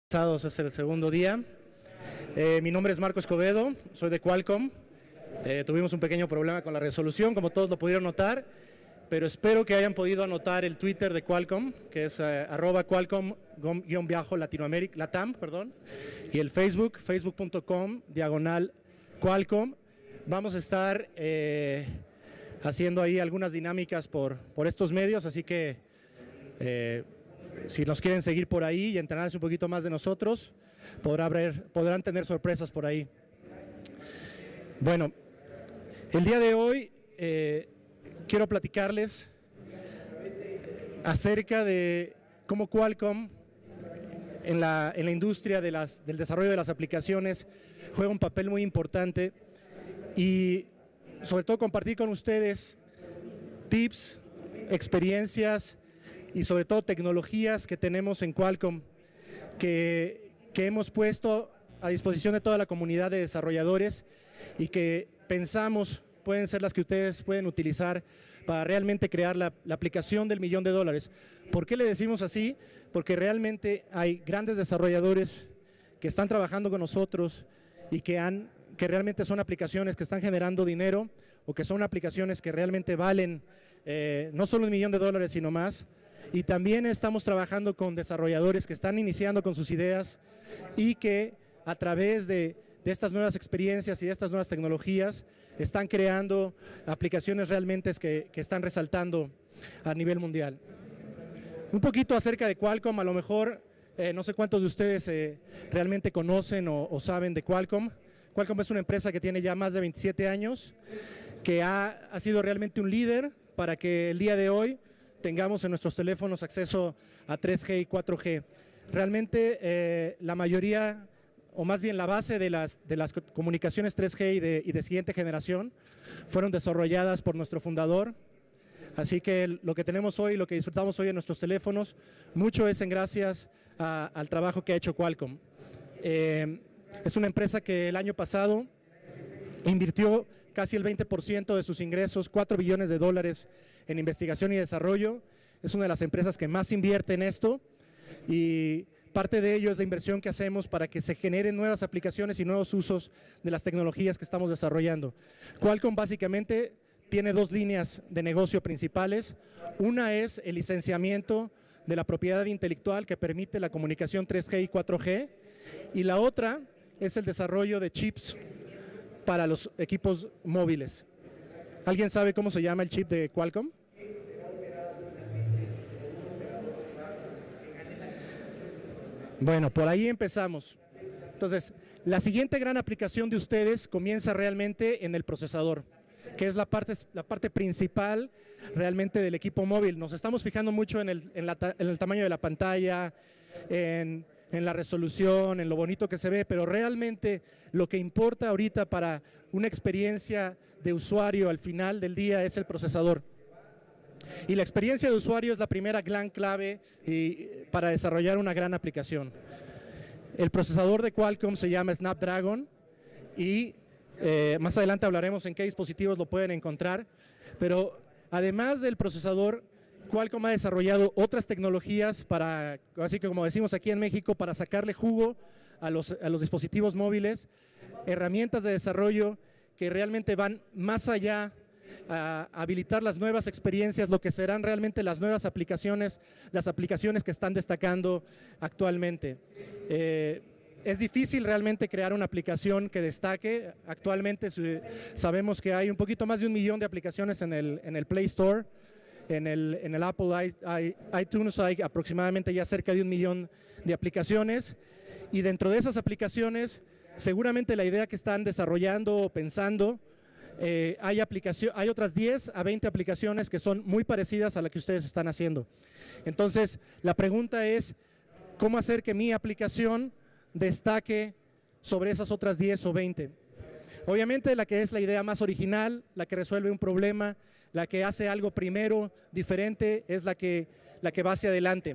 Es el segundo día. Mi nombre es Marco Escobedo, soy de Qualcomm. Tuvimos un pequeño problema con la resolución, como todos lo pudieron notar, pero espero que hayan podido anotar el Twitter de Qualcomm, que es @Qualcomm_Latinoamérica, Latam, perdón, y el Facebook, facebook.com/Qualcomm. Vamos a estar haciendo ahí algunas dinámicas por estos medios, así que si nos quieren seguir por ahí y enterarse un poquito más de nosotros, podrán tener sorpresas por ahí. Bueno, el día de hoy quiero platicarles acerca de cómo Qualcomm en la industria del desarrollo de las aplicaciones juega un papel muy importante y sobre todo compartir con ustedes tips, experiencias y sobre todo tecnologías que tenemos en Qualcomm que hemos puesto a disposición de toda la comunidad de desarrolladores y que pensamos pueden ser las que ustedes pueden utilizar para realmente crear la aplicación del $1.000.000. ¿Por qué le decimos así? Porque realmente hay grandes desarrolladores que están trabajando con nosotros y que realmente son aplicaciones que están generando dinero o que son aplicaciones que realmente valen no solo $1.000.000, sino más. Y también estamos trabajando con desarrolladores que están iniciando con sus ideas y que a través de estas nuevas experiencias y de estas nuevas tecnologías están creando aplicaciones realmente que están resaltando a nivel mundial. Un poquito acerca de Qualcomm, a lo mejor no sé cuántos de ustedes realmente conocen o saben de Qualcomm. Qualcomm es una empresa que tiene ya más de 27 años, que ha sido realmente un líder para que el día de hoy tengamos en nuestros teléfonos acceso a 3G y 4G. Realmente la mayoría, o más bien la base de las comunicaciones 3G y de siguiente generación fueron desarrolladas por nuestro fundador. Así que lo que tenemos hoy, lo que disfrutamos hoy en nuestros teléfonos, mucho es en gracias al trabajo que ha hecho Qualcomm. Es una empresa que el año pasado invirtió casi el 20% de sus ingresos, $4 billones en investigación y desarrollo. Es una de las empresas que más invierte en esto y parte de ello es la inversión que hacemos para que se generen nuevas aplicaciones y nuevos usos de las tecnologías que estamos desarrollando. Qualcomm básicamente tiene dos líneas de negocio principales. Una es el licenciamiento de la propiedad intelectual que permite la comunicación 3G y 4G y la otra es el desarrollo de chips para los equipos móviles. ¿Alguien sabe cómo se llama el chip de Qualcomm? Bueno, por ahí empezamos. Entonces, la siguiente gran aplicación de ustedes comienza realmente en el procesador, que es la parte principal realmente del equipo móvil. Nos estamos fijando mucho en el tamaño de la pantalla, en la resolución, en lo bonito que se ve, pero realmente lo que importa ahorita para una experiencia de usuario al final del día es el procesador. Y la experiencia de usuario es la primera gran clave para desarrollar una gran aplicación. El procesador de Qualcomm se llama Snapdragon y más adelante hablaremos en qué dispositivos lo pueden encontrar, pero además del procesador, Qualcomm ha desarrollado otras tecnologías para, así que como decimos aquí en México, para sacarle jugo a los dispositivos móviles, herramientas de desarrollo que realmente van más allá a habilitar las nuevas experiencias, lo que serán realmente las nuevas aplicaciones, las aplicaciones que están destacando actualmente. Es difícil realmente crear una aplicación que destaque. Actualmente sabemos que hay un poquito más de 1 millón de aplicaciones en el Play Store. En el Apple iTunes hay aproximadamente ya cerca de 1 millón de aplicaciones y dentro de esas aplicaciones seguramente la idea que están desarrollando o pensando hay otras 10 a 20 aplicaciones que son muy parecidas a la que ustedes están haciendo. Entonces la pregunta es ¿cómo hacer que mi aplicación destaque sobre esas otras 10 o 20? Obviamente la que es la idea más original, la que resuelve un problema, la que hace algo primero, diferente, es la que va hacia adelante.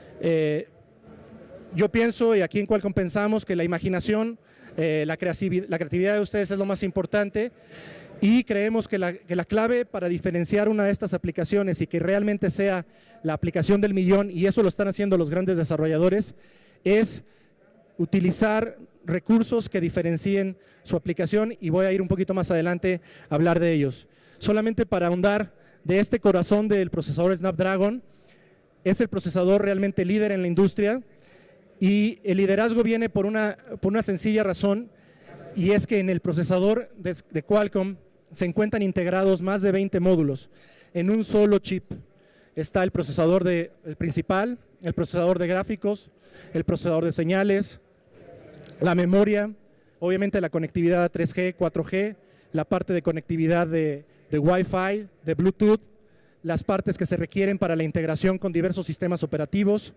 Yo pienso, y aquí en Qualcomm pensamos, que la imaginación, la creatividad de ustedes es lo más importante y creemos que la clave para diferenciar una de estas aplicaciones y que realmente sea la aplicación del millón, y eso lo están haciendo los grandes desarrolladores, es utilizar recursos que diferencien su aplicación y voy a ir un poquito más adelante a hablar de ellos. Solamente para ahondar de este corazón del procesador Snapdragon, es el procesador realmente líder en la industria y el liderazgo viene por una sencilla razón y es que en el procesador de Qualcomm se encuentran integrados más de 20 módulos en un solo chip. Está el procesador el principal, el procesador de gráficos, el procesador de señales, la memoria, obviamente la conectividad 3G, 4G, la parte de conectividad de Wi-Fi, de Bluetooth, las partes que se requieren para la integración con diversos sistemas operativos,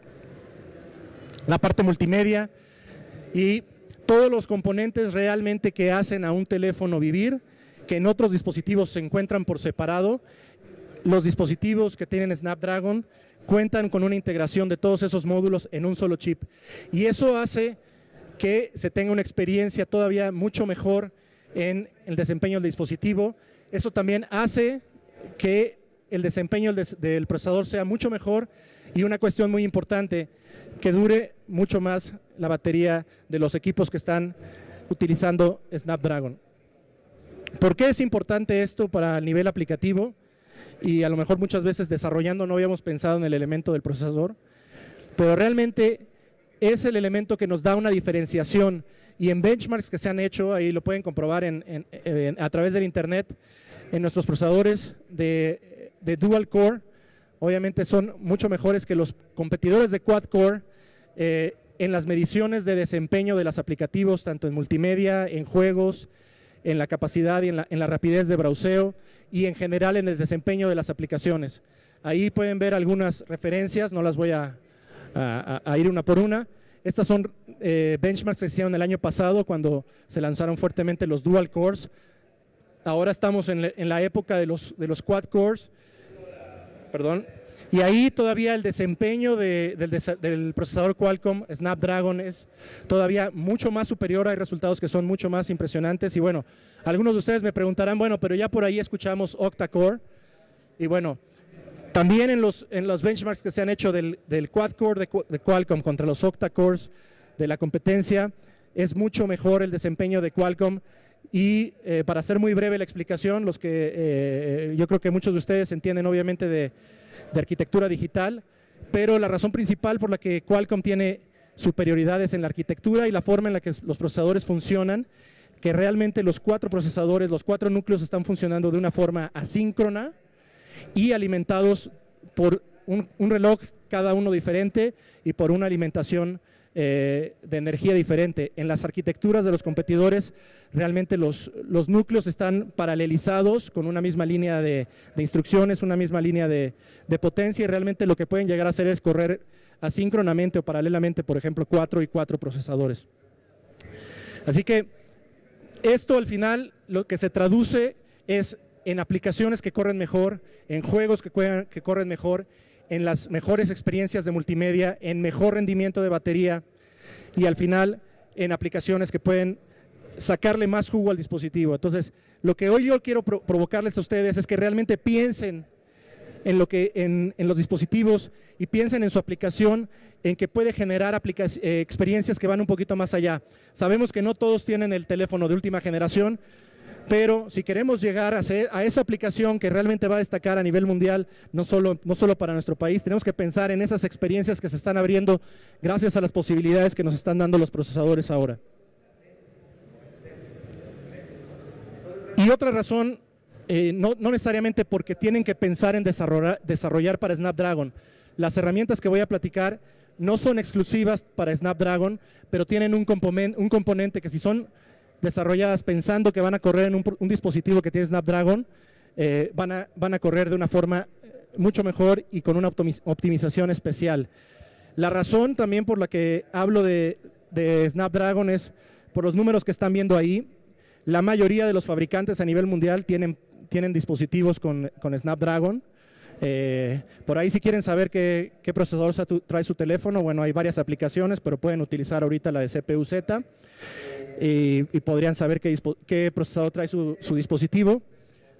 la parte multimedia y todos los componentes realmente que hacen a un teléfono vivir, que en otros dispositivos se encuentran por separado. Los dispositivos que tienen Snapdragon cuentan con una integración de todos esos módulos en un solo chip. Y eso hace que se tenga una experiencia todavía mucho mejor en el desempeño del dispositivo. Eso también hace que el desempeño del procesador sea mucho mejor y una cuestión muy importante, que dure mucho más la batería de los equipos que están utilizando Snapdragon. ¿Por qué es importante esto para el nivel aplicativo? Y a lo mejor muchas veces desarrollando no habíamos pensado en el elemento del procesador, pero realmente es el elemento que nos da una diferenciación y en benchmarks que se han hecho, ahí lo pueden comprobar a través del internet, en nuestros procesadores de dual core, obviamente son mucho mejores que los competidores de quad core en las mediciones de desempeño de los aplicativos, tanto en multimedia, en juegos, en la capacidad y en la rapidez de browseo y en general en el desempeño de las aplicaciones. Ahí pueden ver algunas referencias, no las voy a ir una por una. Estas son benchmarks que se hicieron el año pasado cuando se lanzaron fuertemente los dual cores. Ahora estamos en la época de los quad cores, perdón, y ahí todavía el desempeño del procesador Qualcomm Snapdragon es todavía mucho más superior, hay resultados que son mucho más impresionantes y bueno, algunos de ustedes me preguntarán, bueno, pero ya por ahí escuchamos octa-core y bueno, también en los benchmarks que se han hecho del quad-core de Qualcomm contra los octa-cores de la competencia, es mucho mejor el desempeño de Qualcomm y para hacer muy breve la explicación, yo creo que muchos de ustedes entienden obviamente de arquitectura digital, pero la razón principal por la que Qualcomm tiene superioridades en la arquitectura y la forma en la que los procesadores funcionan, que realmente los 4 procesadores, los 4 núcleos están funcionando de una forma asíncrona y alimentados por un reloj cada uno diferente y por una alimentación de energía diferente. En las arquitecturas de los competidores realmente los núcleos están paralelizados con una misma línea de instrucciones, una misma línea de potencia y realmente lo que pueden llegar a hacer es correr asíncronamente o paralelamente, por ejemplo, 4 y 4 procesadores. Así que esto al final lo que se traduce es en aplicaciones que corren mejor, en juegos que corren mejor, en las mejores experiencias de multimedia, en mejor rendimiento de batería y al final en aplicaciones que pueden sacarle más jugo al dispositivo. Entonces, lo que hoy yo quiero provocarles a ustedes es que realmente piensen en los dispositivos y piensen en su aplicación, en que puede generar experiencias que van un poquito más allá. Sabemos que no todos tienen el teléfono de última generación, pero si queremos llegar a esa aplicación que realmente va a destacar a nivel mundial, no solo para nuestro país, tenemos que pensar en esas experiencias que se están abriendo gracias a las posibilidades que nos están dando los procesadores ahora. Y otra razón, no necesariamente porque tienen que pensar en desarrollar para Snapdragon. Las herramientas que voy a platicar no son exclusivas para Snapdragon, pero tienen un componente que si son desarrolladas pensando que van a correr en un dispositivo que tiene Snapdragon, van a correr de una forma mucho mejor y con una optimización especial. La razón también por la que hablo de Snapdragon es por los números que están viendo ahí. La mayoría de los fabricantes a nivel mundial tienen dispositivos con Snapdragon. Por ahí si quieren saber qué procesador trae su teléfono, bueno, hay varias aplicaciones, pero pueden utilizar ahorita la de CPU-Z y podrían saber qué procesador trae su dispositivo.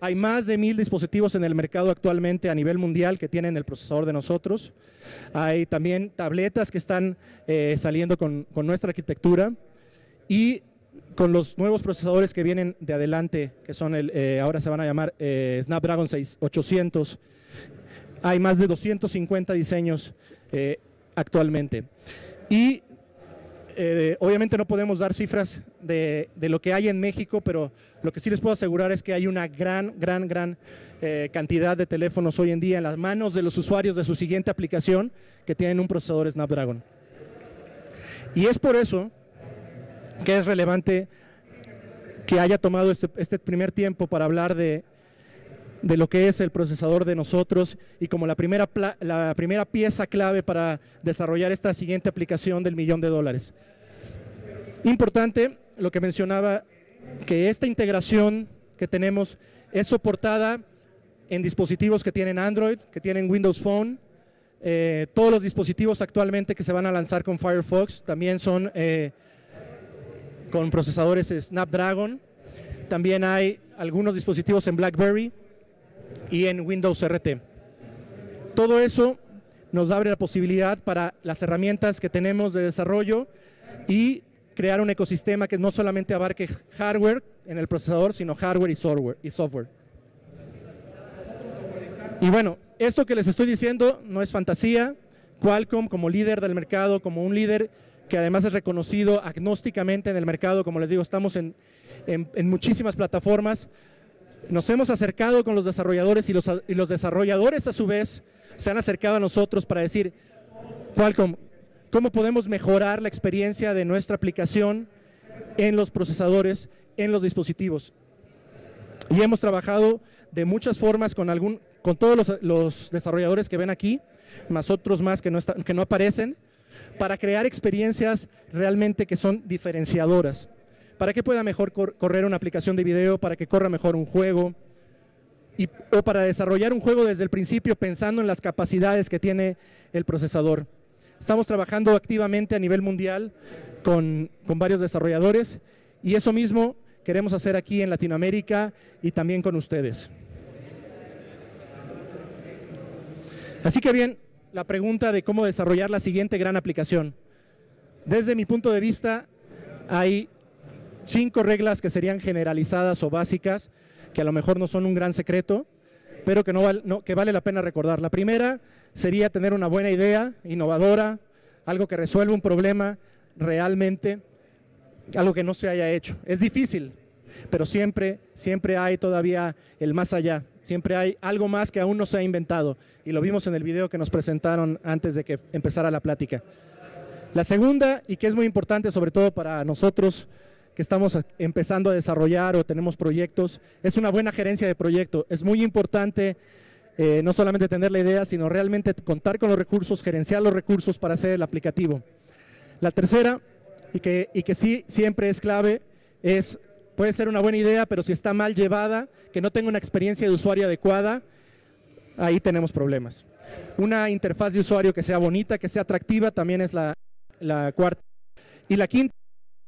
Hay más de 1000 dispositivos en el mercado actualmente a nivel mundial que tienen el procesador de nosotros. Hay también tabletas que están saliendo con nuestra arquitectura y con los nuevos procesadores que vienen de adelante, que son ahora se van a llamar Snapdragon 800. Hay más de 250 diseños actualmente. Y obviamente no podemos dar cifras de lo que hay en México, pero lo que sí les puedo asegurar es que hay una gran cantidad de teléfonos hoy en día en las manos de los usuarios de su siguiente aplicación que tienen un procesador Snapdragon. Y es por eso que es relevante que haya tomado este primer tiempo para hablar de lo que es el procesador de nosotros y como la primera pieza clave para desarrollar esta siguiente aplicación del $1.000.000. Importante lo que mencionaba, que esta integración que tenemos es soportada en dispositivos que tienen Android, que tienen Windows Phone. Todos los dispositivos actualmente que se van a lanzar con Firefox también son con procesadores Snapdragon. También hay algunos dispositivos en BlackBerry y en Windows RT. Todo eso nos abre la posibilidad para las herramientas que tenemos de desarrollo y crear un ecosistema que no solamente abarque hardware en el procesador, sino hardware y software. Y bueno, esto que les estoy diciendo no es fantasía. Qualcomm, como líder del mercado, como un líder que además es reconocido agnósticamente en el mercado, como les digo, estamos en muchísimas plataformas. Nos hemos acercado con los desarrolladores y los desarrolladores a su vez se han acercado a nosotros para decir, Qualcomm, ¿cómo podemos mejorar la experiencia de nuestra aplicación en los procesadores, en los dispositivos? Y hemos trabajado de muchas formas con todos los desarrolladores que ven aquí, más otros más que no aparecen, para crear experiencias realmente que son diferenciadoras. Para que pueda mejor correr una aplicación de video, para que corra mejor un juego, o para desarrollar un juego desde el principio pensando en las capacidades que tiene el procesador. Estamos trabajando activamente a nivel mundial con varios desarrolladores y eso mismo queremos hacer aquí en Latinoamérica y también con ustedes. Así que bien, la pregunta de cómo desarrollar la siguiente gran aplicación. Desde mi punto de vista, hay 5 reglas que serían generalizadas o básicas, que a lo mejor no son un gran secreto, pero que vale la pena recordar. La primera sería tener una buena idea, innovadora, algo que resuelva un problema realmente, algo que no se haya hecho. Es difícil, pero siempre hay todavía el más allá. Siempre hay algo más que aún no se ha inventado. Y lo vimos en el video que nos presentaron antes de que empezara la plática. La segunda, y que es muy importante sobre todo para nosotros que estamos empezando a desarrollar o tenemos proyectos, es una buena gerencia de proyecto. Es muy importante no solamente tener la idea, sino realmente contar con los recursos, gerenciar los recursos para hacer el aplicativo. La tercera, y que sí siempre es clave, puede ser una buena idea, pero si está mal llevada, que no tenga una experiencia de usuario adecuada, ahí tenemos problemas. Una interfaz de usuario que sea bonita, que sea atractiva, también es la cuarta. Y la quinta,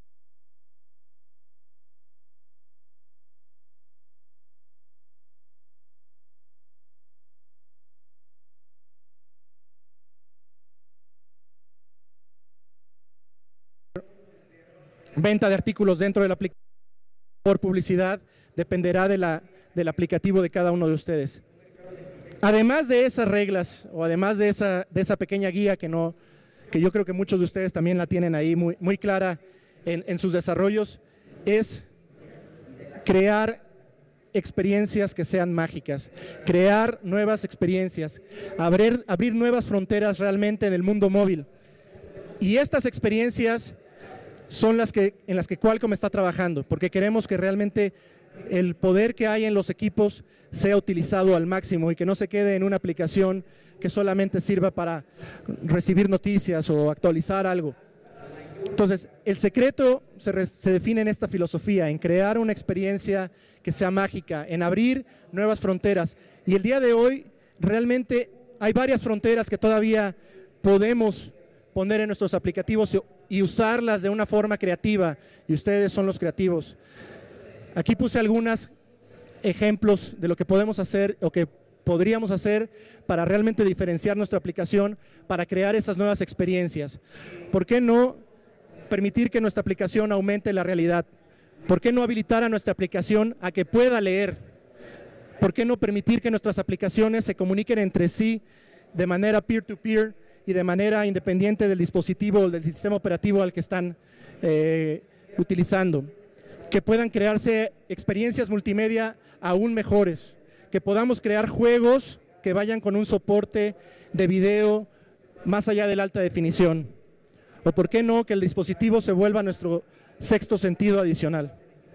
venta de artículos dentro de la aplicación por publicidad, dependerá del aplicativo de cada uno de ustedes. Además de esas reglas, o además de esa pequeña guía que yo creo que muchos de ustedes también la tienen ahí muy clara en sus desarrollos, es crear experiencias que sean mágicas, crear nuevas experiencias, abrir nuevas fronteras realmente en el mundo móvil. Y estas experiencias son en las que Qualcomm está trabajando, porque queremos que realmente el poder que hay en los equipos sea utilizado al máximo y que no se quede en una aplicación que solamente sirva para recibir noticias o actualizar algo. Entonces, el secreto se define en esta filosofía, en crear una experiencia que sea mágica, en abrir nuevas fronteras. Y el día de hoy, realmente hay varias fronteras que todavía podemos poner en nuestros aplicativos y usarlas de una forma creativa, y ustedes son los creativos. Aquí puse algunas ejemplos de lo que podemos hacer o que podríamos hacer para realmente diferenciar nuestra aplicación, para crear esas nuevas experiencias. ¿Por qué no permitir que nuestra aplicación aumente la realidad? ¿Por qué no habilitar a nuestra aplicación a que pueda leer? ¿Por qué no permitir que nuestras aplicaciones se comuniquen entre sí de manera peer-to-peer y de manera independiente del dispositivo o del sistema operativo al que están utilizando? Que puedan crearse experiencias multimedia aún mejores, que podamos crear juegos que vayan con un soporte de video más allá de la alta definición. O por qué no que el dispositivo se vuelva nuestro sexto sentido adicional.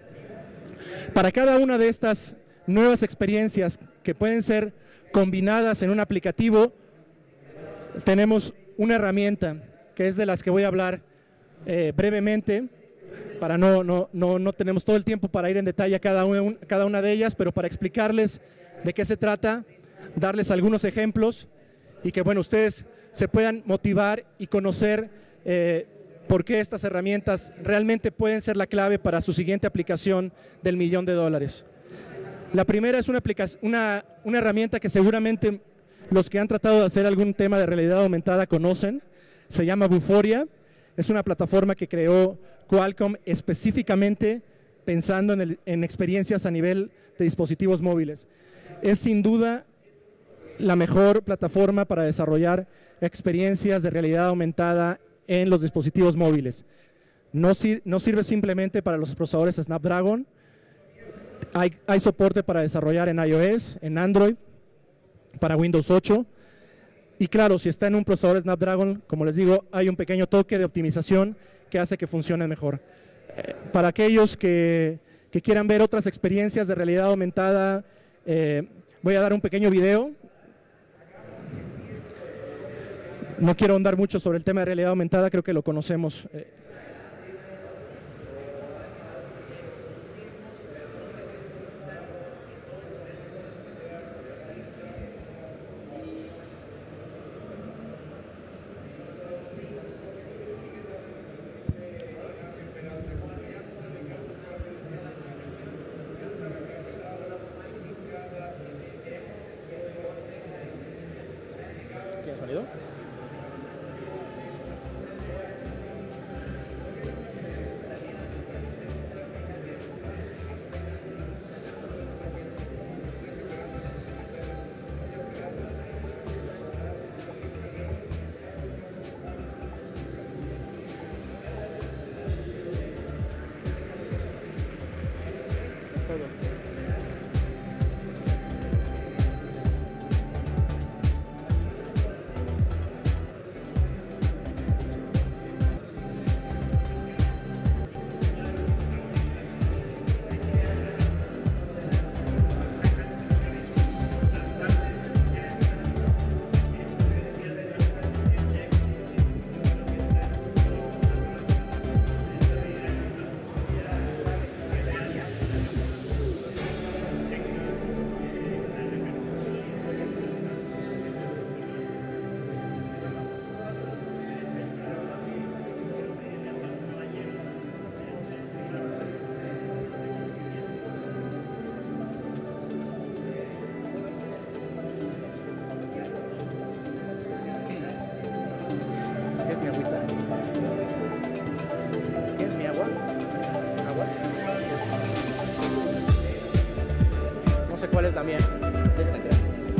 Para cada una de estas nuevas experiencias que pueden ser combinadas en un aplicativo, tenemos una herramienta que es de las que voy a hablar brevemente. Para no tenemos todo el tiempo para ir en detalle a cada una de ellas, pero para explicarles de qué se trata, darles algunos ejemplos y que bueno, ustedes se puedan motivar y conocer por qué estas herramientas realmente pueden ser la clave para su siguiente aplicación del $1.000.000. La primera es una herramienta que seguramente los que han tratado de hacer algún tema de realidad aumentada conocen, se llama Vuforia. Es una plataforma que creó Qualcomm específicamente pensando en experiencias a nivel de dispositivos móviles. Es sin duda la mejor plataforma para desarrollar experiencias de realidad aumentada en los dispositivos móviles. No sirve simplemente para los procesadores Snapdragon. Hay soporte para desarrollar en iOS, en Android, para Windows 8. Y claro, si está en un procesador Snapdragon, como les digo, hay un pequeño toque de optimización que hace que funcione mejor. Para aquellos que quieran ver otras experiencias de realidad aumentada, voy a dar un pequeño video. No quiero ahondar mucho sobre el tema de realidad aumentada, creo que lo conocemos. ¿Tiene sonido? Es todo. ¿Qué es mi agüita? ¿Qué es mi agua? ¿Agua? No sé cuál es la mía. Esta creo.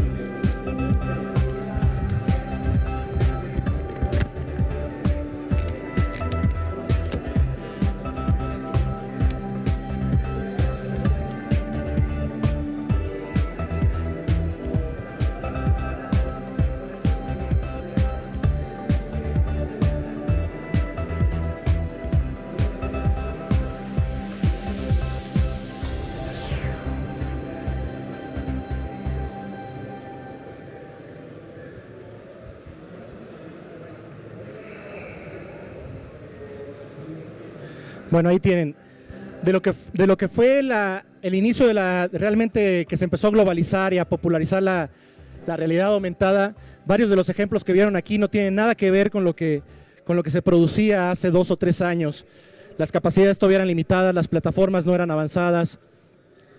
Bueno, ahí tienen. De lo que fue el inicio de realmente que se empezó a globalizar y a popularizar la realidad aumentada, varios de los ejemplos que vieron aquí no tienen nada que ver con lo que se producía hace 2 o 3 años. Las capacidades todavía eran limitadas, las plataformas no eran avanzadas.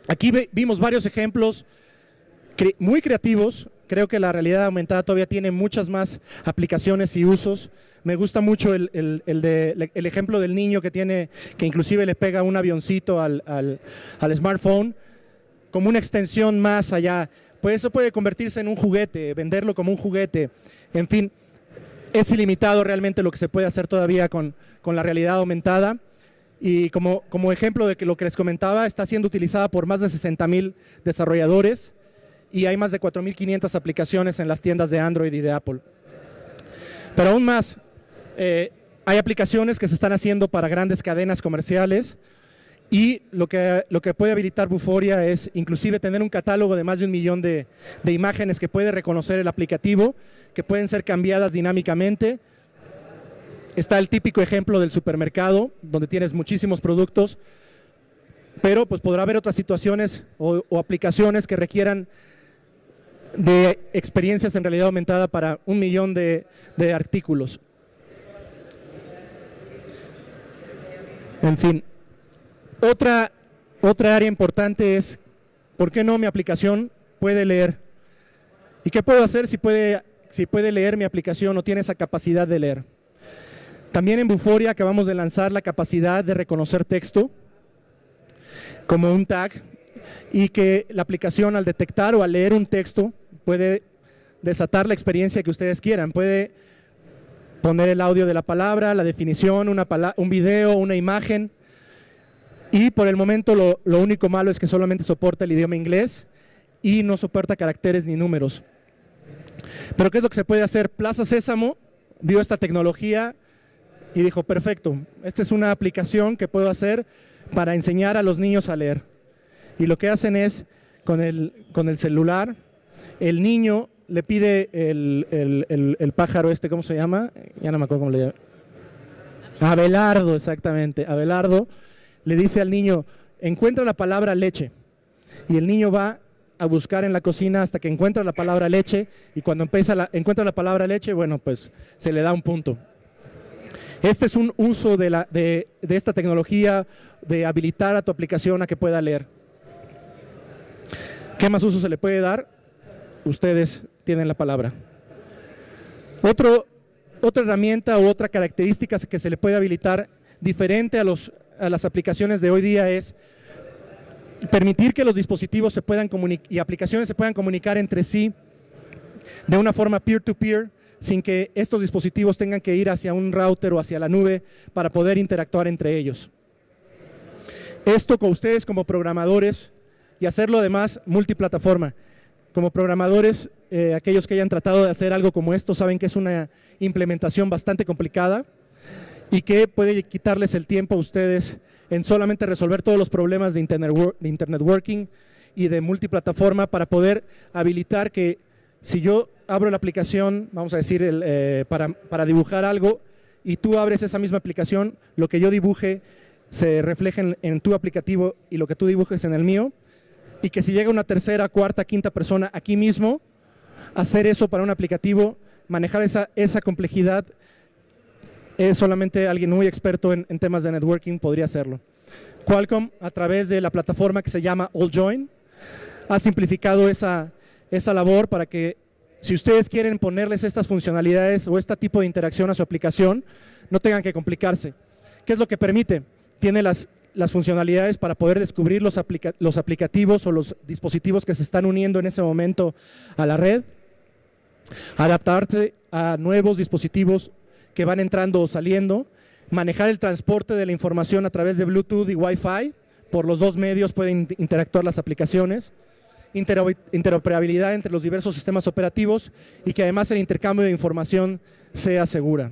Aquí vimos varios ejemplos muy creativos. Creo que la realidad aumentada todavía tiene muchas más aplicaciones y usos. Me gusta mucho el ejemplo del niño que inclusive le pega un avioncito al smartphone como una extensión más allá. Pues eso puede convertirse en un juguete, venderlo como un juguete. En fin, es ilimitado realmente lo que se puede hacer todavía con la realidad aumentada. Y como ejemplo de que lo que les comentaba, está siendo utilizada por más de 60,000 desarrolladores y hay más de 4,500 aplicaciones en las tiendas de Android y de Apple. Pero aún más, hay aplicaciones que se están haciendo para grandes cadenas comerciales y lo que puede habilitar Vuforia es inclusive tener un catálogo de más de 1 millón de imágenes que puede reconocer el aplicativo, que pueden ser cambiadas dinámicamente. Está el típico ejemplo del supermercado, donde tienes muchísimos productos, pero pues podrá haber otras situaciones o aplicaciones que requieran de experiencias en realidad aumentada para 1 millón de artículos. En fin, otra área importante es, ¿por qué no mi aplicación puede leer? ¿Y qué puedo hacer si puede leer mi aplicación o tiene esa capacidad de leer? También en Vuforia acabamos de lanzar la capacidad de reconocer texto como un tag y que la aplicación al detectar o al leer un texto puede desatar la experiencia que ustedes quieran. Puede poner el audio de la palabra, la definición, un video, una imagen. Y por el momento lo único malo es que solamente soporta el idioma inglés y no soporta caracteres ni números. Pero ¿qué es lo que se puede hacer? Plaza Sésamo vio esta tecnología y dijo, perfecto, esta es una aplicación que puedo hacer para enseñar a los niños a leer. Y lo que hacen es, con el celular, el niño le pide el pájaro ¿cómo se llama? Ya no me acuerdo cómo le llama. Abelardo, exactamente. Abelardo le dice al niño, encuentra la palabra leche. Y el niño va a buscar en la cocina hasta que encuentra la palabra leche, y cuando encuentra la palabra leche, bueno, pues se le da un punto. Este es un uso de esta tecnología de habilitar a tu aplicación a que pueda leer. ¿Qué más uso se le puede dar? Ustedes tienen la palabra. Otra herramienta u otra característica que se le puede habilitar diferente a las aplicaciones de hoy día es permitir que los dispositivos y aplicaciones se puedan comunicar entre sí de una forma peer-to-peer, sin que estos dispositivos tengan que ir hacia un router o hacia la nube para poder interactuar entre ellos. Esto con ustedes como programadores y hacerlo además multiplataforma. Como programadores, aquellos que hayan tratado de hacer algo como esto saben que es una implementación bastante complicada y que puede quitarles el tiempo a ustedes en solamente resolver todos los problemas de Internet Working y de multiplataforma para poder habilitar que si yo abro la aplicación, vamos a decir, para dibujar algo, y tú abres esa misma aplicación, lo que yo dibuje se refleja en tu aplicativo y lo que tú dibujes en el mío, y que si llega una tercera, cuarta, quinta persona aquí mismo, hacer eso para un aplicativo, manejar esa complejidad, es solamente alguien muy experto en temas de networking podría hacerlo. Qualcomm, a través de la plataforma que se llama AllJoin, ha simplificado esa labor para que si ustedes quieren ponerles estas funcionalidades o este tipo de interacción a su aplicación, no tengan que complicarse. ¿Qué es lo que permite? Tiene las funcionalidades para poder descubrir los aplicativos o los dispositivos que se están uniendo en ese momento a la red, adaptarte a nuevos dispositivos que van entrando o saliendo, manejar el transporte de la información a través de Bluetooth y Wi-Fi. Por los dos medios pueden interactuar las aplicaciones. Interoperabilidad entre los diversos sistemas operativos y que además el intercambio de información sea segura.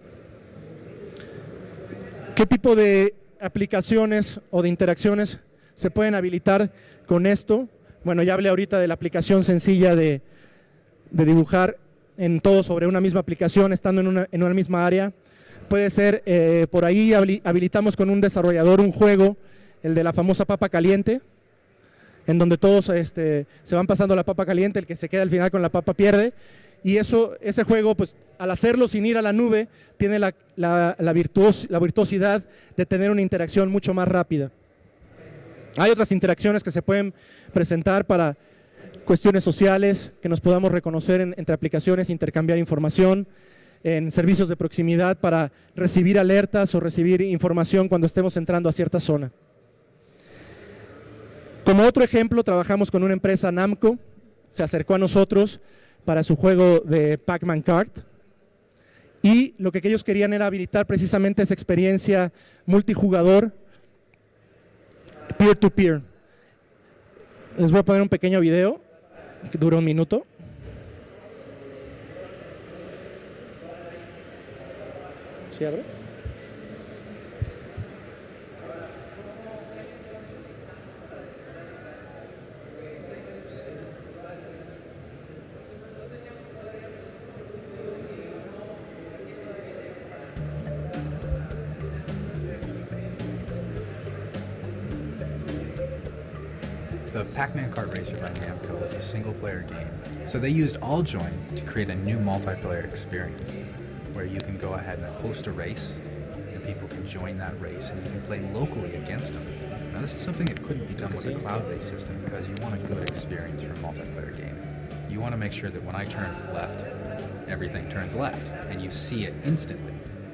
¿Qué tipo de aplicaciones o de interacciones se pueden habilitar con esto? Bueno, ya hablé ahorita de la aplicación sencilla de dibujar en todo sobre una misma aplicación, estando en una misma área. Puede ser, por ahí habilitamos con un desarrollador un juego, el de la famosa papa caliente, en donde todos se van pasando la papa caliente, el que se queda al final con la papa pierde, y ese juego, pues al hacerlo sin ir a la nube, tiene la virtuosidad de tener una interacción mucho más rápida. Hay otras interacciones que se pueden presentar para cuestiones sociales, que nos podamos reconocer entre aplicaciones, intercambiar información, en servicios de proximidad para recibir alertas o recibir información cuando estemos entrando a cierta zona. Como otro ejemplo, trabajamos con una empresa, Namco, se acercó a nosotros para su juego de Pac-Man Kart, y lo que ellos querían era habilitar precisamente esa experiencia multijugador, peer-to-peer. Les voy a poner un pequeño video que dura 1 minuto. ¿Sí abre? The Pac-Man Kart Racer by Namco is a single-player game, so they used AllJoin to create a new multiplayer experience, where you can go ahead and host a race, and people can join that race, and you can play locally against them. Now this is something that couldn't be done with a cloud-based system, because you want a good experience for a multiplayer game. You want to make sure that when I turn left, everything turns left, and you see it instantly.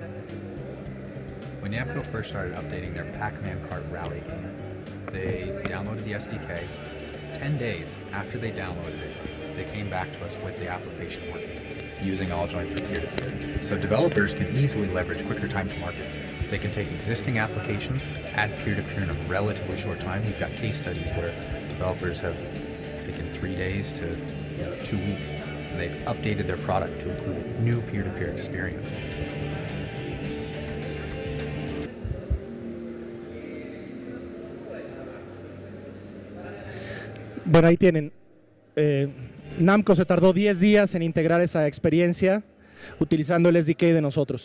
When Namco first started updating their Pac-Man Kart Rally game, they downloaded the SDK. 10 days after they downloaded it, they came back to us with the application working, using AllJoin for peer-to-peer. So developers can easily leverage quicker time to market. They can take existing applications, add peer-to-peer in a relatively short time. We've got case studies where developers have taken 3 days to 2 weeks, and they've updated their product to include a new peer-to-peer experience. Bueno, ahí tienen. Namco se tardó 10 días en integrar esa experiencia utilizando el SDK de nosotros.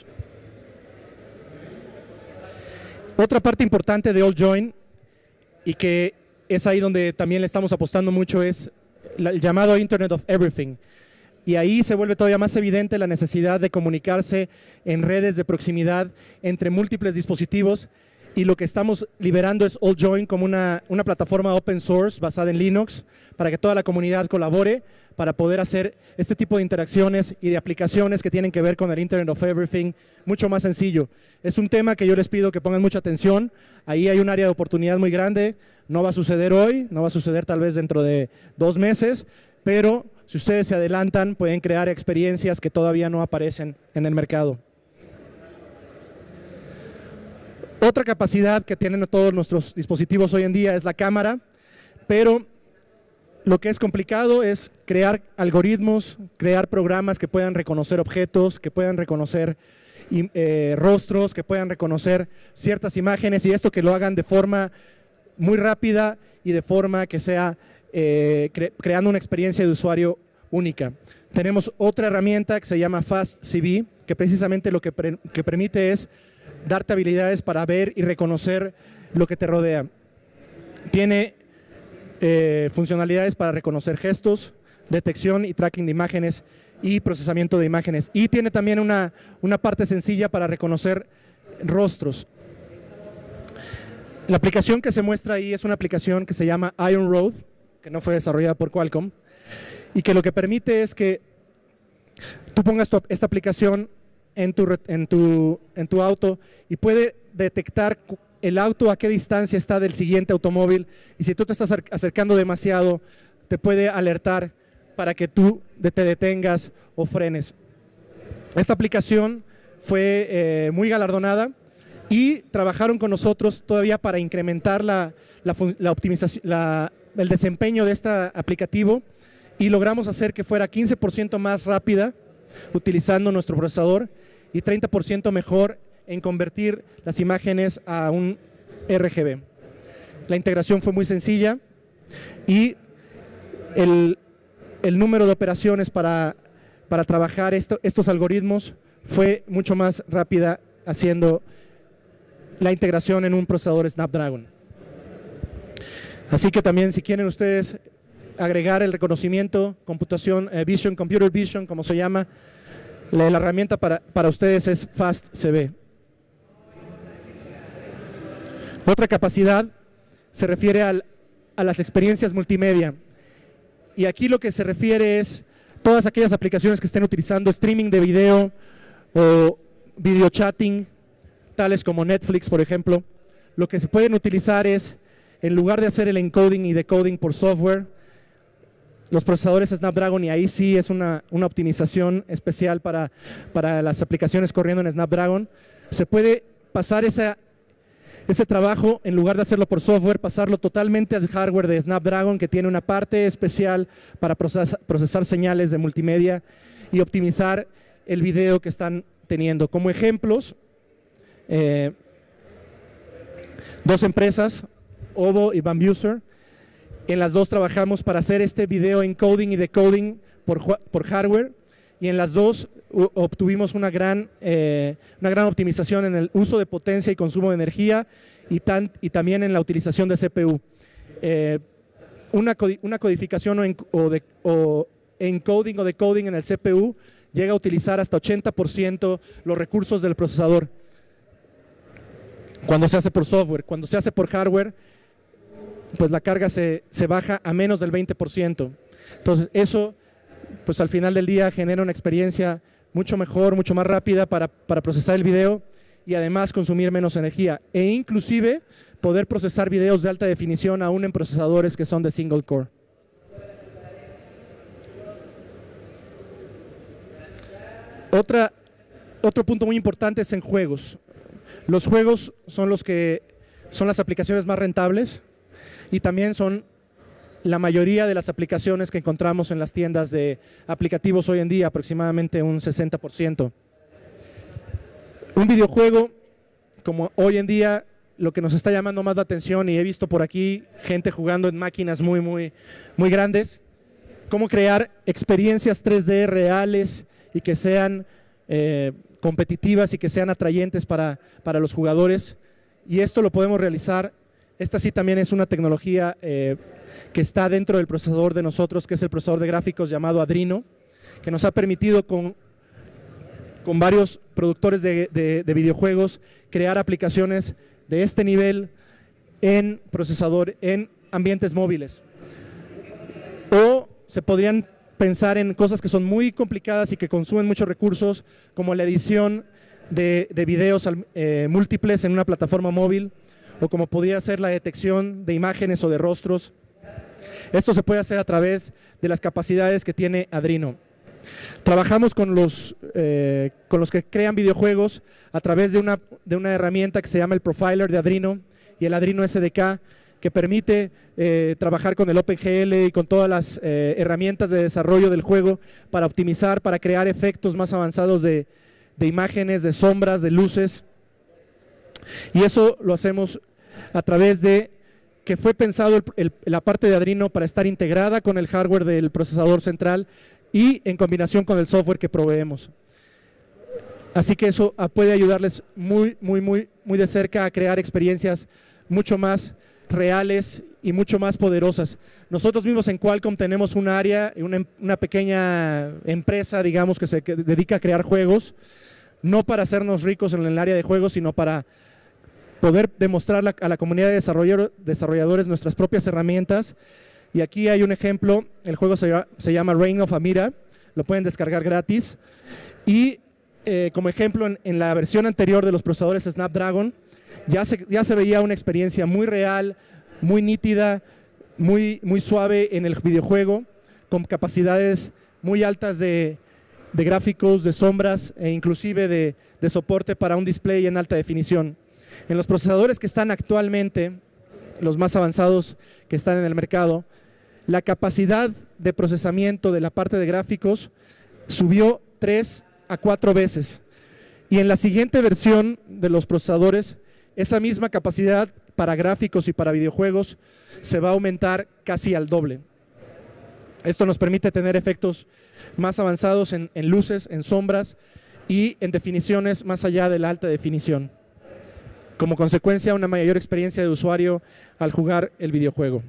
Otra parte importante de AllJoin, y que es ahí donde también le estamos apostando mucho, es el llamado Internet of Everything. Y ahí se vuelve todavía más evidente la necesidad de comunicarse en redes de proximidad entre múltiples dispositivos. Y lo que estamos liberando es AllJoin como una plataforma open source basada en Linux para que toda la comunidad colabore para poder hacer este tipo de interacciones y de aplicaciones que tienen que ver con el Internet of Everything mucho más sencillo. Es un tema que yo les pido que pongan mucha atención. Ahí hay un área de oportunidad muy grande. No va a suceder hoy, no va a suceder tal vez dentro de 2 meses, pero si ustedes se adelantan pueden crear experiencias que todavía no aparecen en el mercado. Otra capacidad que tienen todos nuestros dispositivos hoy en día es la cámara, pero lo que es complicado es crear algoritmos, crear programas que puedan reconocer objetos, que puedan reconocer rostros, que puedan reconocer ciertas imágenes, y esto que lo hagan de forma muy rápida y de forma que sea creando una experiencia de usuario única. Tenemos otra herramienta que se llama FastCV, que precisamente lo que permite es darte habilidades para ver y reconocer lo que te rodea. Tiene funcionalidades para reconocer gestos, detección y tracking de imágenes y procesamiento de imágenes. Y tiene también una parte sencilla para reconocer rostros. La aplicación que se muestra ahí es una aplicación que se llama Iron Road, que no fue desarrollada por Qualcomm, y que lo que permite es que tú pongas esta aplicación en tu auto y puede detectar el auto a qué distancia está del siguiente automóvil, y si tú te estás acercando demasiado te puede alertar para que tú te detengas o frenes. Esta aplicación fue muy galardonada y trabajaron con nosotros todavía para incrementar la optimización, el desempeño de este aplicativo, y logramos hacer que fuera 15% más rápida utilizando nuestro procesador y 30% mejor en convertir las imágenes a un RGB. La integración fue muy sencilla y el número de operaciones para trabajar estos algoritmos fue mucho más rápida haciendo la integración en un procesador Snapdragon. Así que también, si quieren ustedes agregar el reconocimiento, computación, computer vision, como se llama, la herramienta para ustedes es FastCV. Otra capacidad se refiere a las experiencias multimedia. Y aquí lo que se refiere es todas aquellas aplicaciones que estén utilizando streaming de video o video chatting, tales como Netflix, por ejemplo. Lo que se pueden utilizar es, en lugar de hacer el encoding y decoding por software, los procesadores Snapdragon, y ahí sí es una optimización especial para las aplicaciones corriendo en Snapdragon, se puede pasar ese trabajo, en lugar de hacerlo por software, pasarlo totalmente al hardware de Snapdragon, que tiene una parte especial para procesar señales de multimedia y optimizar el video que están teniendo. Como ejemplos, dos empresas, Ovo y Bambuser. En las dos trabajamos para hacer este video encoding y decoding por hardware, y en las dos obtuvimos una gran optimización en el uso de potencia y consumo de energía y también en la utilización de CPU. Una codificación o encoding o decoding en el CPU llega a utilizar hasta 80% los recursos del procesador cuando se hace por software. Cuando se hace por hardware, pues la carga se baja a menos del 20%. Entonces eso, pues al final del día genera una experiencia mucho mejor, mucho más rápida para procesar el video y además consumir menos energía, e inclusive poder procesar videos de alta definición aún en procesadores que son de single core. Otro punto muy importante es en juegos. Los juegos son las aplicaciones más rentables y también son la mayoría de las aplicaciones que encontramos en las tiendas de aplicativos hoy en día, aproximadamente un 60%. Un videojuego, como hoy en día, lo que nos está llamando más la atención, y he visto por aquí gente jugando en máquinas muy grandes, cómo crear experiencias 3D reales y que sean competitivas y que sean atrayentes para los jugadores. Y esto lo podemos realizar. Esta sí también es una tecnología que está dentro del procesador de nosotros, que es el procesador de gráficos llamado Adreno, que nos ha permitido con varios productores de videojuegos crear aplicaciones de este nivel en ambientes móviles. O se podrían pensar en cosas que son muy complicadas y que consumen muchos recursos, como la edición de videos múltiples en una plataforma móvil, o como podría ser la detección de imágenes o de rostros. Esto se puede hacer a través de las capacidades que tiene Adreno. Trabajamos con los que crean videojuegos a través de una herramienta que se llama el Profiler de Adreno y el Adreno SDK, que permite trabajar con el OpenGL y con todas las herramientas de desarrollo del juego para optimizar, para crear efectos más avanzados de imágenes, de sombras, de luces. Y eso lo hacemos a través de que fue pensado la parte de Adreno para estar integrada con el hardware del procesador central y en combinación con el software que proveemos. Así que eso puede ayudarles muy de cerca a crear experiencias mucho más reales y mucho más poderosas. Nosotros mismos en Qualcomm tenemos un área, una pequeña empresa, digamos, que se dedica a crear juegos, no para hacernos ricos en el área de juegos, sino para poder demostrar a la comunidad de desarrolladores nuestras propias herramientas. Y aquí hay un ejemplo, el juego se llama Reign of Amira, lo pueden descargar gratis. Y como ejemplo, en la versión anterior de los procesadores Snapdragon, ya se veía una experiencia muy real, muy nítida, muy suave en el videojuego, con capacidades muy altas de gráficos, de sombras e inclusive de soporte para un display en alta definición. En los procesadores que están actualmente, los más avanzados que están en el mercado, la capacidad de procesamiento de la parte de gráficos subió 3 a 4 veces. Y en la siguiente versión de los procesadores, esa misma capacidad para gráficos y para videojuegos se va a aumentar casi al doble. Esto nos permite tener efectos más avanzados en luces, en sombras y en definiciones más allá de la alta definición. Como consecuencia, una mayor experiencia de usuario al jugar el videojuego.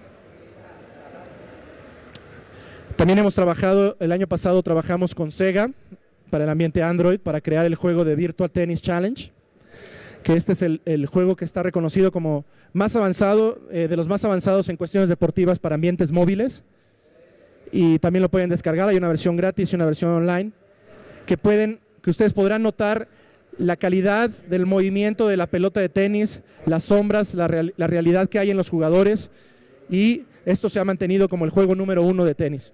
También hemos trabajado, el año pasado trabajamos con Sega para el ambiente Android para crear el juego de Virtua Tennis Challenge. que este es el juego que está reconocido como más avanzado, de los más avanzados en cuestiones deportivas para ambientes móviles. Y también lo pueden descargar, hay una versión gratis y una versión online, que ustedes podrán notar la calidad del movimiento de la pelota de tenis, las sombras, la realidad que hay en los jugadores, y esto se ha mantenido como el juego número 1 de tenis.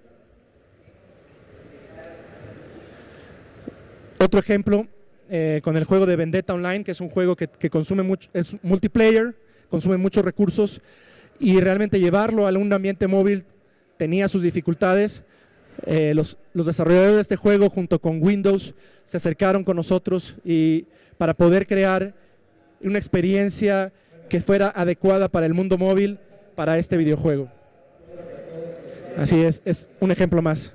Otro ejemplo, con el juego de Vendetta Online, que es un juego que consume mucho, es multiplayer, consume muchos recursos, y realmente llevarlo a un ambiente móvil tenía sus dificultades. Los desarrolladores de este juego, junto con Windows, se acercaron con nosotros y para poder crear una experiencia que fuera adecuada para el mundo móvil para este videojuego. Así es un ejemplo más.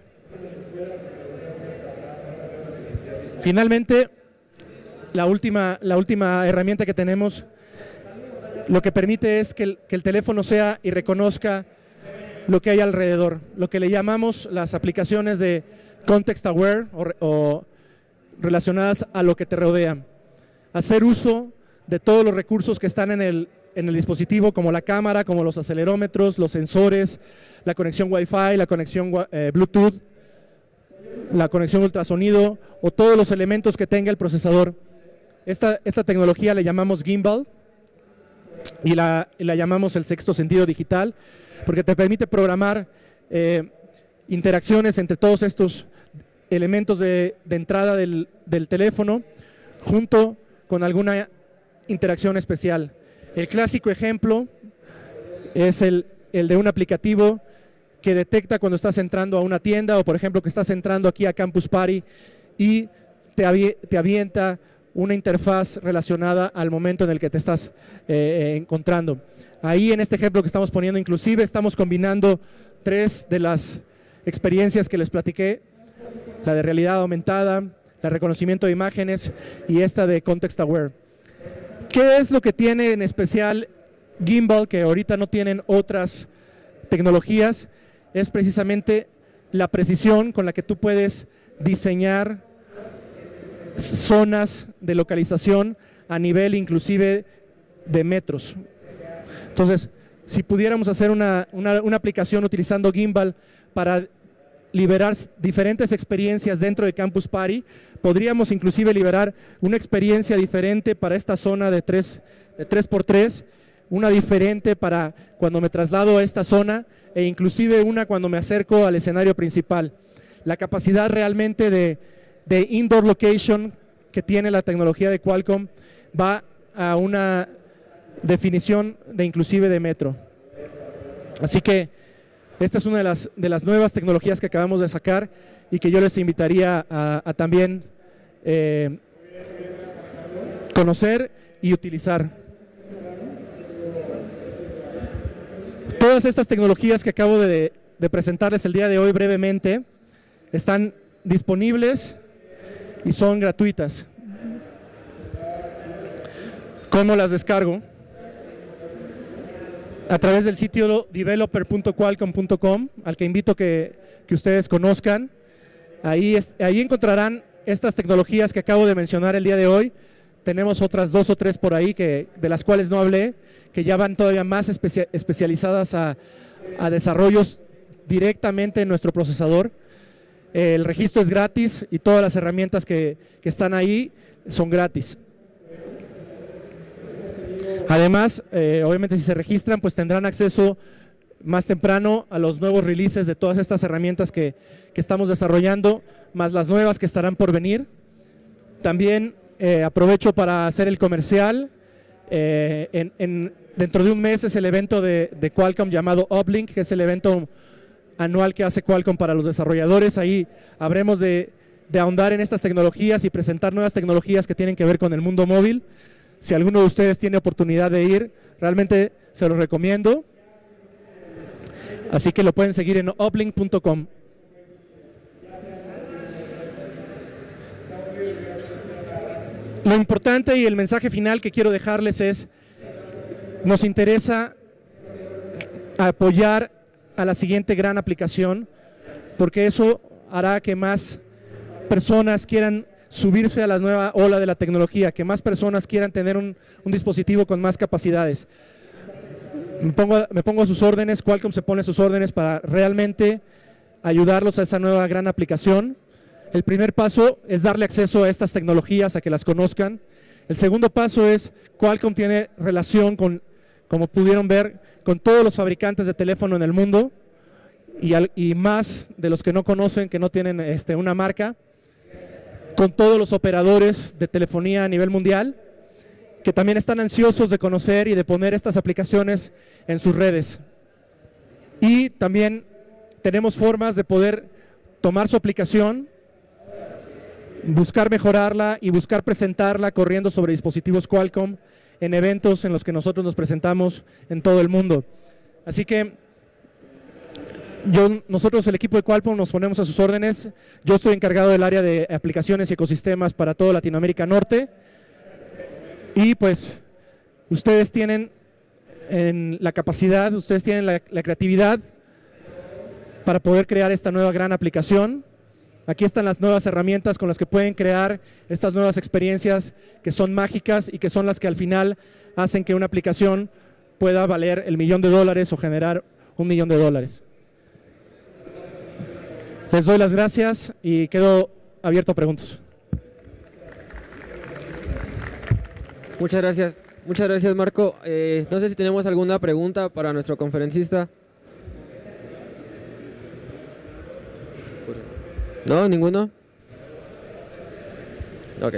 Finalmente, la última herramienta que tenemos, lo que permite es que el teléfono sea y reconozca lo que hay alrededor, lo que le llamamos las aplicaciones de Context Aware o relacionadas a lo que te rodea. Hacer uso de todos los recursos que están en el dispositivo, como la cámara, como los acelerómetros, los sensores, la conexión Wi-Fi, la conexión Bluetooth, la conexión ultrasonido o todos los elementos que tenga el procesador. Esta tecnología le llamamos Gimbal y la llamamos el sexto sentido digital, porque te permite programar interacciones entre todos estos elementos de entrada del teléfono junto con alguna interacción especial. El clásico ejemplo es el de un aplicativo que detecta cuando estás entrando a una tienda o, por ejemplo, que estás entrando aquí a Campus Party y te avienta una interfaz relacionada al momento en el que te estás encontrando. Ahí en este ejemplo que estamos poniendo, inclusive estamos combinando 3 de las experiencias que les platiqué, la de realidad aumentada, la de reconocimiento de imágenes y esta de Context Aware. ¿Qué es lo que tiene en especial Gimbal que ahorita no tienen otras tecnologías? Es precisamente la precisión con la que tú puedes diseñar zonas de localización a nivel inclusive de metros. Entonces, si pudiéramos hacer una aplicación utilizando Gimbal para liberar diferentes experiencias dentro de Campus Party, podríamos inclusive liberar una experiencia diferente para esta zona de 3x3, una diferente para cuando me traslado a esta zona e inclusive una cuando me acerco al escenario principal. La capacidad realmente de indoor location que tiene la tecnología de Qualcomm va a una definición de inclusive de metro. Así que esta es una de las nuevas tecnologías que acabamos de sacar y que yo les invitaría a también conocer y utilizar. Todas estas tecnologías que acabo de presentarles el día de hoy brevemente están disponibles y son gratuitas. ¿Cómo las descargo? A través del sitio developer.qualcomm.com, al que invito que ustedes conozcan. Ahí encontrarán estas tecnologías que acabo de mencionar el día de hoy. Tenemos otras 2 o 3 por ahí de las cuales no hablé, que ya van todavía más especializadas a desarrollos directamente en nuestro procesador. El registro es gratis y todas las herramientas que están ahí son gratis. Además, obviamente si se registran, pues tendrán acceso más temprano a los nuevos releases de todas estas herramientas que estamos desarrollando, más las nuevas que estarán por venir. También aprovecho para hacer el comercial. Dentro de un mes es el evento de Qualcomm llamado Uplink, que es el evento anual que hace Qualcomm para los desarrolladores. Ahí habremos de ahondar en estas tecnologías y presentar nuevas tecnologías que tienen que ver con el mundo móvil. Si alguno de ustedes tiene oportunidad de ir, realmente se los recomiendo. Así que lo pueden seguir en uplink.com. Lo importante y el mensaje final que quiero dejarles es, nos interesa apoyar a la siguiente gran aplicación, porque eso hará que más personas quieran subirse a la nueva ola de la tecnología, que más personas quieran tener un dispositivo con más capacidades. Me pongo a sus órdenes, Qualcomm se pone a sus órdenes para realmente ayudarlos a esa nueva gran aplicación. El primer paso es darle acceso a estas tecnologías, a que las conozcan. El segundo paso es, Qualcomm tiene relación con, como pudieron ver, con todos los fabricantes de teléfono en el mundo y más de los que no conocen, que no tienen una marca, con todos los operadores de telefonía a nivel mundial, que también están ansiosos de conocer y de poner estas aplicaciones en sus redes. Y también tenemos formas de poder tomar su aplicación, buscar mejorarla y buscar presentarla corriendo sobre dispositivos Qualcomm en eventos en los que nosotros nos presentamos en todo el mundo. Así que nosotros, el equipo de Qualcomm, nos ponemos a sus órdenes. Yo estoy encargado del área de aplicaciones y ecosistemas para toda Latinoamérica Norte. Y pues ustedes tienen la capacidad, ustedes tienen la creatividad para poder crear esta nueva gran aplicación. Aquí están las nuevas herramientas con las que pueden crear estas nuevas experiencias que son mágicas y que son las que al final hacen que una aplicación pueda valer el $1.000.000 o generar $1.000.000. Les doy las gracias y quedo abierto a preguntas. Muchas gracias Marco. No sé si tenemos alguna pregunta para nuestro conferencista. ¿No? ¿Ninguno? Ok.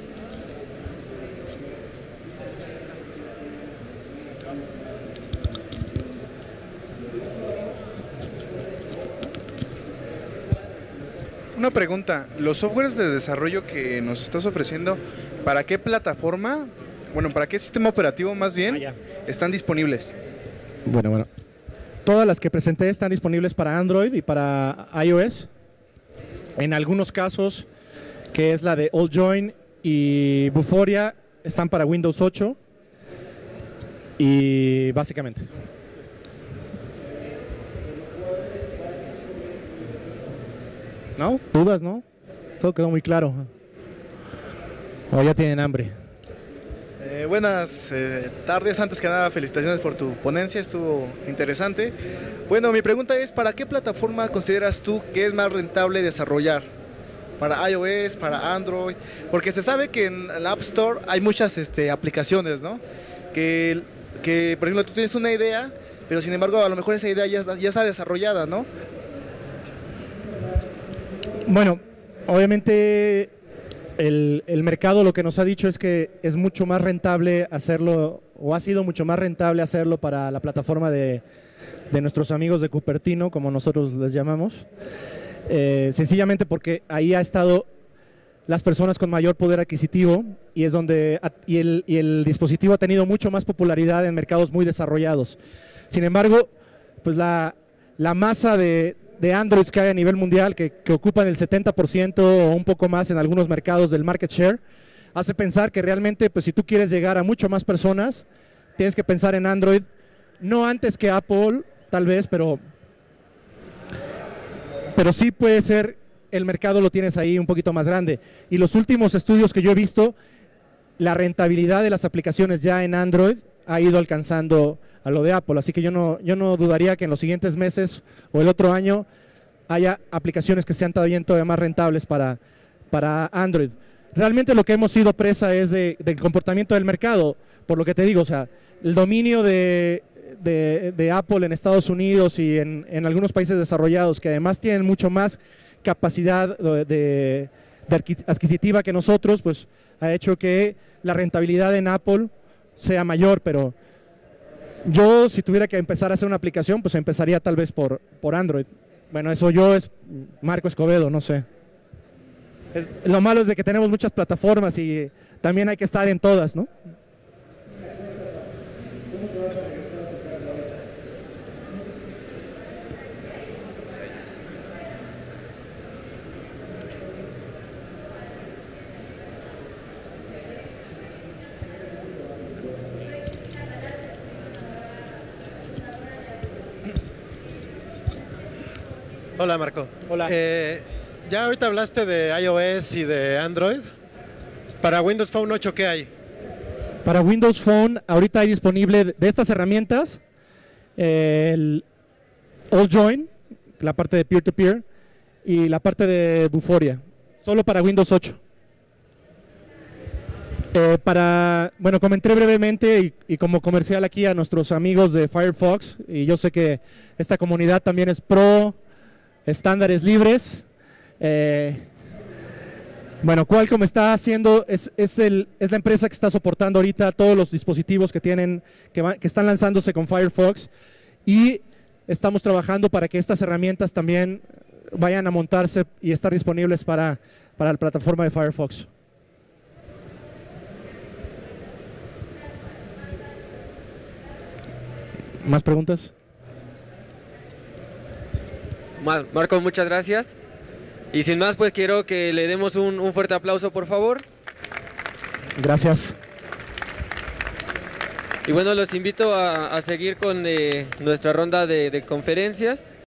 Una pregunta, los softwares de desarrollo que nos estás ofreciendo, ¿para qué plataforma, bueno, para qué sistema operativo más bien, están disponibles? Bueno. Todas las que presenté están disponibles para Android y para iOS. En algunos casos, que es la de AllJoyn y Vuforia, están para Windows 8 y básicamente. ¿No? ¿Dudas, no? Todo quedó muy claro. O ya tienen hambre. Buenas tardes, antes que nada felicitaciones por tu ponencia, estuvo interesante. Bueno, mi pregunta es, ¿para qué plataforma consideras tú que es más rentable desarrollar? ¿Para iOS, para Android? Porque se sabe que en la App Store hay muchas aplicaciones, ¿no? Que, por ejemplo, tú tienes una idea, pero sin embargo a lo mejor esa idea ya está desarrollada, ¿no? Bueno, obviamente el mercado lo que nos ha dicho es que es mucho más rentable hacerlo, o ha sido mucho más rentable hacerlo para la plataforma de nuestros amigos de Cupertino, como nosotros les llamamos, sencillamente porque ahí ha estado las personas con mayor poder adquisitivo y es donde el dispositivo ha tenido mucho más popularidad en mercados muy desarrollados. Sin embargo, pues la masa de Androids que hay a nivel mundial, que ocupan el 70% o un poco más en algunos mercados del market share, hace pensar que realmente, pues si tú quieres llegar a mucho más personas, tienes que pensar en Android, no antes que Apple, tal vez, pero sí puede ser, el mercado lo tienes ahí un poquito más grande. Y los últimos estudios que yo he visto, la rentabilidad de las aplicaciones ya en Android ha ido alcanzando a lo de Apple, así que yo no dudaría que en los siguientes meses o el otro año haya aplicaciones que sean todavía más rentables para Android. Realmente lo que hemos sido presa es del comportamiento del mercado, por lo que te digo, o sea, el dominio de Apple en Estados Unidos y en algunos países desarrollados que además tienen mucho más capacidad adquisitiva que nosotros, pues ha hecho que la rentabilidad en Apple sea mayor, pero yo, si tuviera que empezar a hacer una aplicación, pues empezaría tal vez por Android. Bueno, eso es Marco Escobedo, no sé. Lo malo es de que tenemos muchas plataformas y también hay que estar en todas, ¿no? Hola Marco. Hola. ya ahorita hablaste de iOS y de Android. Para Windows Phone 8, ¿qué hay? Para Windows Phone, ahorita hay disponible de estas herramientas, el AllJoyn, la parte de peer-to-peer, y la parte de Vuforia, solo para Windows 8. Bueno, comenté brevemente y como comercial aquí a nuestros amigos de Firefox, y yo sé que esta comunidad también es pro estándares libres. Bueno, Qualcomm está haciendo, es la empresa que está soportando ahorita todos los dispositivos que tienen, que están lanzándose con Firefox, y estamos trabajando para que estas herramientas también vayan a montarse y estar disponibles para la plataforma de Firefox. ¿Más preguntas? Marco, muchas gracias. Y sin más, pues quiero que le demos un fuerte aplauso, por favor. Gracias. Y bueno, los invito a seguir con nuestra ronda de conferencias.